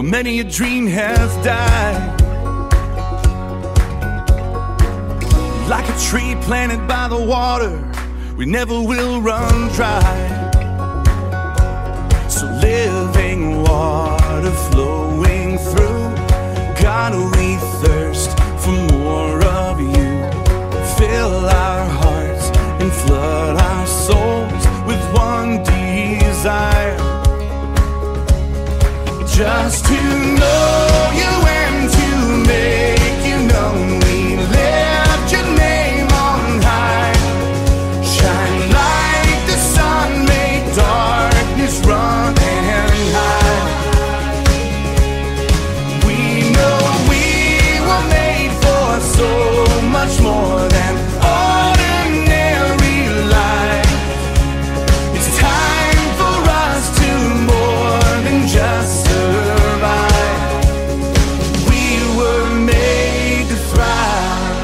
where many a dream has died. Like a tree planted by the water, we never will run dry. So living water flowing through, God, we thirst for more of you. Fill our hearts and flood our souls with one desire, just to know you and to make you known. We lift your name on high. Shine like the sun, make darkness run and hide. We know we were made for so much more than ordinary life. It's time for us to more than just survive. We were made to thrive.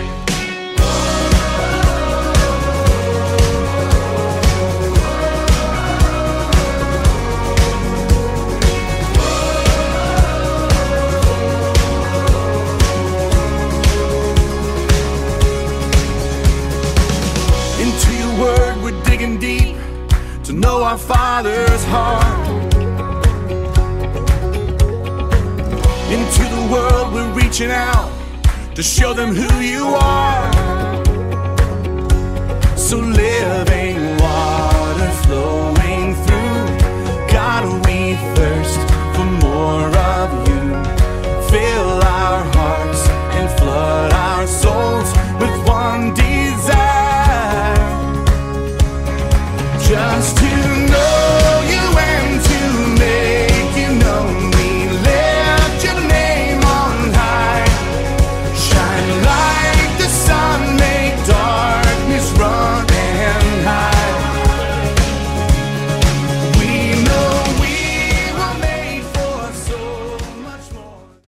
Into your word we're digging deep to know our Father's heart. Into the world we're reaching out to show them who you are. So living water flowing through, God, we thirst for more